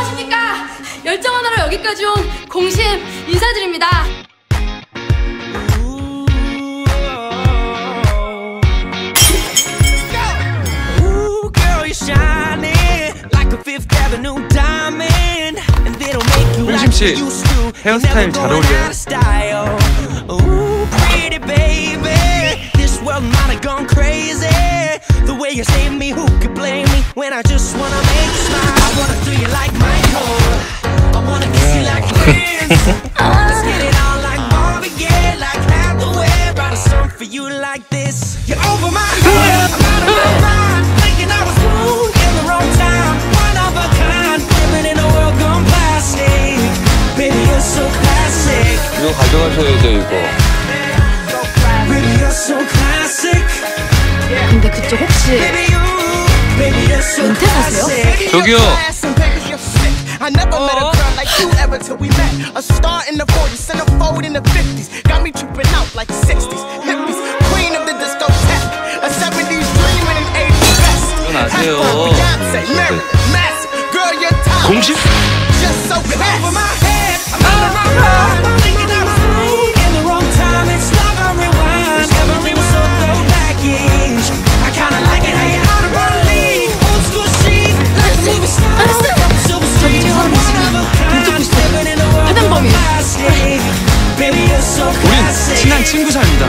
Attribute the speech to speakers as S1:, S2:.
S1: 안녕하십니까. 열정하느라 여기까지 온 공심 인사드립니다.
S2: 공심씨 헤어스타일 잘 어울려요.
S3: 이거 가져가셔야죠, 이거.
S1: 근데 그쪽 혹시 은퇴하세요?
S2: 저기요.
S4: I never met a girl like you ever till we met. A star in the 40s, centerfold in the 50s. Got me tripping out like 60s. Hippies, queen of the discotheque. A 70s dream and an 80s best.
S2: 안녕하세요.
S4: Beyonce, Marilyn, massive. Girl, you're top.
S2: 공심?
S4: Just so classic. Over my head, I'm out of my mind. I'm thinking I was wrong in the wrong time. It's love on rewind. Every was so throwback-ish. I kinda like it how you're out of my league. Old school chic, like a movie star.
S2: 우린 친한 친구 사이입니다.